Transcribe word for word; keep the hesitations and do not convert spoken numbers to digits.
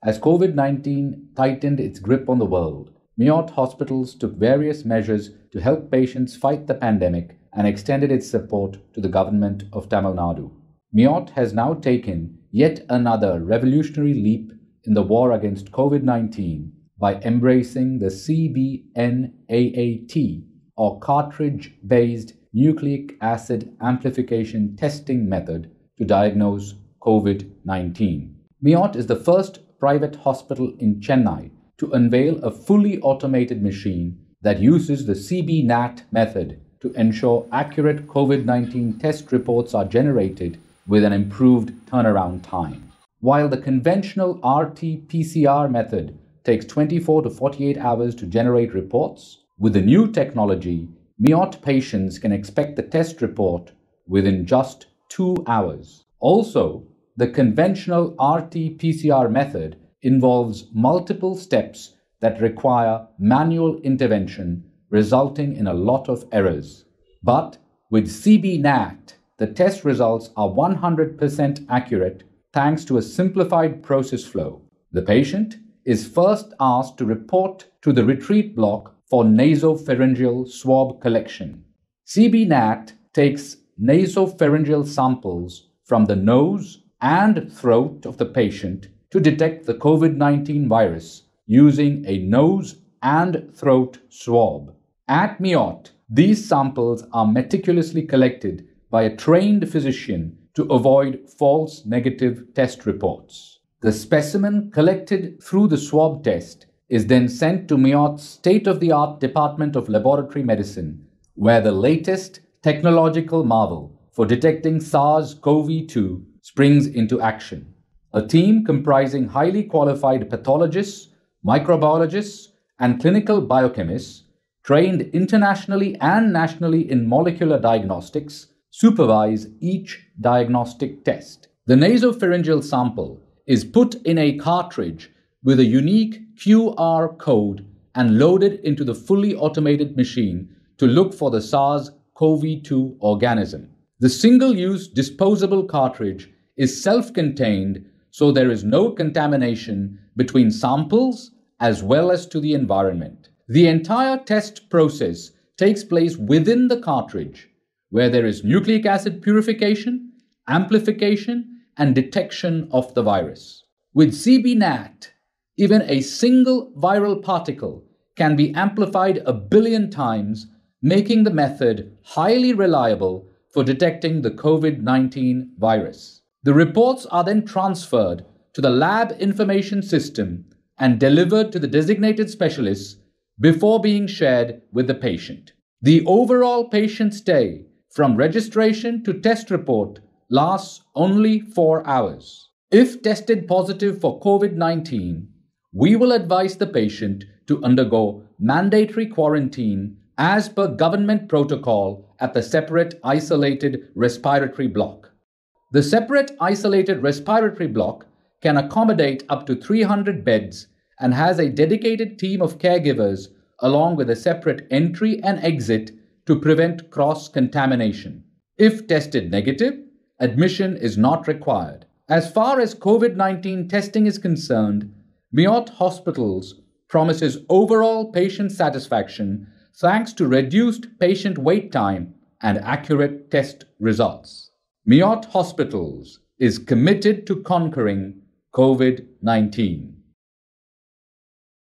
As COVID nineteen tightened its grip on the world, MIOT Hospitals took various measures to help patients fight the pandemic and extended its support to the government of Tamil Nadu. MIOT has now taken yet another revolutionary leap in the war against COVID nineteen by embracing the C B N A A T or Cartridge-based Nucleic Acid Amplification testing method to diagnose COVID nineteen. MIOT is the first private hospital in Chennai to unveil a fully automated machine that uses the C B N A A T method to ensure accurate COVID nineteen test reports are generated with an improved turnaround time. While the conventional R T P C R method takes twenty-four to forty-eight hours to generate reports, with the new technology, MIOT patients can expect the test report within just two hours. Also, the conventional R T P C R method involves multiple steps that require manual intervention, resulting in a lot of errors. But with C B N A A T, the test results are one hundred percent accurate thanks to a simplified process flow. The patient is first asked to report to the retreat block for nasopharyngeal swab collection. C B N A A T takes nasopharyngeal samples from the nose and throat of the patient to detect the COVID nineteen virus using a nose and throat swab. At MIOT, these samples are meticulously collected by a trained physician to avoid false negative test reports. The specimen collected through the swab test is then sent to MIOT's state-of-the-art Department of Laboratory Medicine, where the latest technological marvel for detecting SARS CoV two springs into action. A team comprising highly qualified pathologists, microbiologists, and clinical biochemists, trained internationally and nationally in molecular diagnostics, supervise each diagnostic test. The nasopharyngeal sample is put in a cartridge with a unique Q R code and loaded into the fully automated machine to look for the SARS CoV two organism. The single-use disposable cartridge is self-contained, so there is no contamination between samples as well as to the environment. The entire test process takes place within the cartridge, where there is nucleic acid purification, amplification, and detection of the virus. With C B N A A T, even a single viral particle can be amplified a billion times, making the method highly reliable for detecting the COVID nineteen virus. The reports are then transferred to the lab information system and delivered to the designated specialists before being shared with the patient. The overall patient stay from registration to test report lasts only four hours. If tested positive for COVID nineteen, we will advise the patient to undergo mandatory quarantine as per government protocol at the separate isolated respiratory block. The separate isolated respiratory block can accommodate up to three hundred beds and has a dedicated team of caregivers along with a separate entry and exit to prevent cross-contamination. If tested negative, admission is not required. As far as COVID nineteen testing is concerned, MIOT Hospitals promises overall patient satisfaction thanks to reduced patient wait time and accurate test results. MIOT Hospitals is committed to conquering COVID nineteen.